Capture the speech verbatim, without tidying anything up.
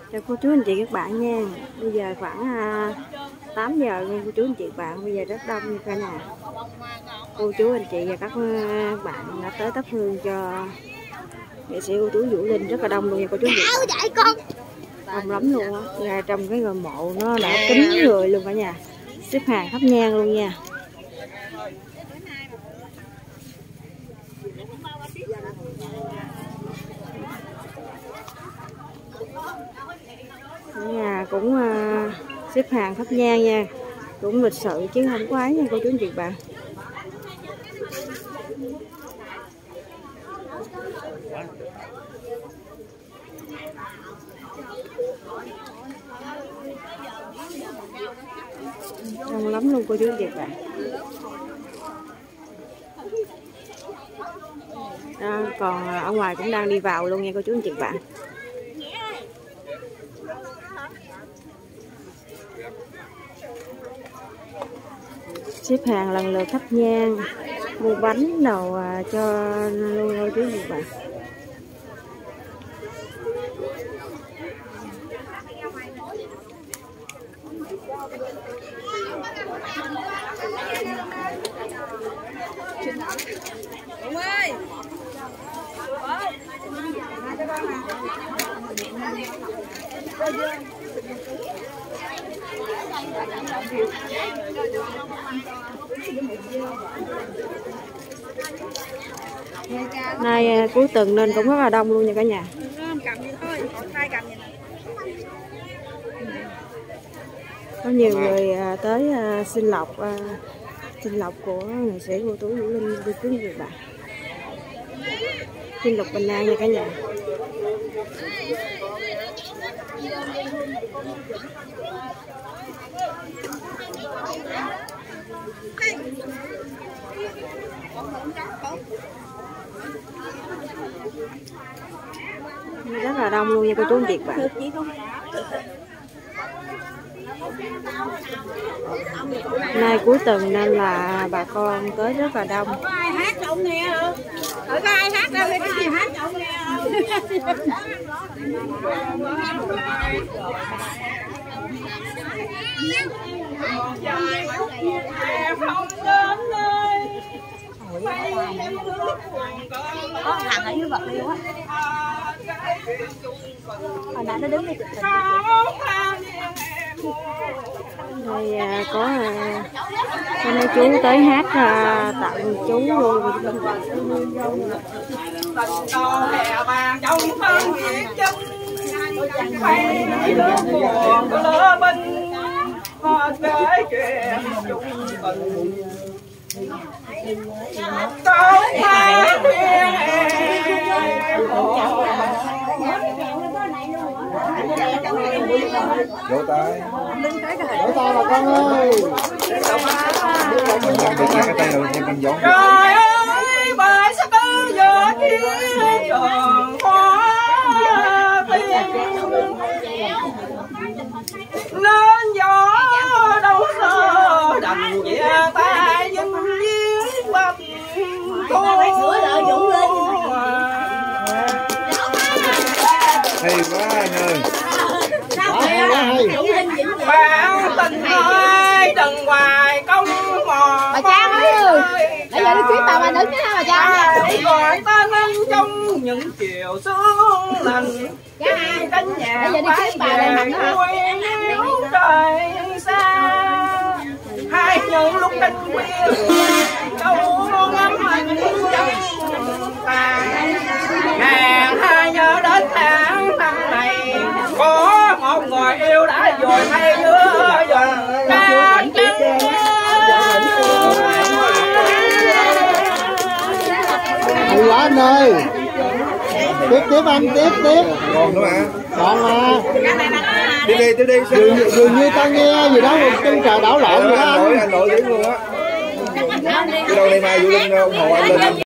Chào cô chú anh chị các bạn nha. Bây giờ khoảng tám giờ nha cô chú anh chị các bạn. Bây giờ rất đông như cả nhà. Cô chú anh chị và các bạn đã tới thắp hương cho nghệ sĩ ưu tú Vũ Linh, rất là đông luôn nha cô chú anh chị. Đông lắm luôn á. Ra trong cái ngôi mộ nó đã kín người luôn cả nhà. Xếp hàng thắp nhang luôn nha. Ở nhà cũng uh, xếp hàng thắp nhang nha, cũng lịch sự chứ không có ấy nha cô chú anh chị bạn. Đông lắm luôn cô chú anh chị bạn. Đó, còn ở ngoài cũng đang đi vào luôn nha cô chú anh chị bạn. Xếp hàng lần lượt thắp nhang, mua bánh đồ cho luôn cô chú anh chị bạn. Đúng ơi. Nay cuối tuần nên cũng rất là đông luôn nha cả nhà. Có nhiều người tới xin lộc xin lộc của nghệ sĩ ưu tú Vũ Linh đi cứu người bạn. Xin lộc bình an nha cả nhà. Rất là đông luôn nha cô chú anh chị bạn. Nay cuối tuần nên là bà con tới rất là đông. Có ai hát trộn nè? Có ai hát đâu cái gì hát trộn nè? Có thằng ở dưới vật liêu á. Hồi nãy nó đứng đây chụp hình. Đây à, có à, có mấy chú tới hát à, tặng chú luôn. Vỗ tay, vỗ tay bà con ơi. Cái tay đầu tiên con giống. Trời ơi, bà sắp tới giờ kia trường hoa tiên nên gió đâu sơ đành về tay dân viên bắp thu. Hay quá anh ơi. Bạn tình ơi đừng hoài công mò. Bà Trang ơi, bây giờ đi chuyến tàu bà đứng nha bà Trang. Gọi ta lên trong những chiều sương lành. Cánh nhà bây giờ đi chuyến bà lên mặt nó. Trời xa hai những lúc canh khuya đâu ngắm hình trong tàn. Nàng hai nhớ đến tháng năm này có một người yêu đã rồi thay giữa dần ca trắng. Hay quá anh ơi. Tiếp tiếp anh tiếp tiếp. Còn nữa mà. Còn mà. Đi đi tiếp đi. Dường, dường như ta nghe gì đó một chân trời đảo lộn vậy đó anh. Anh nội dữ luôn á. Cái đâu đây mai Vũ Linh ủng hộ anh lên.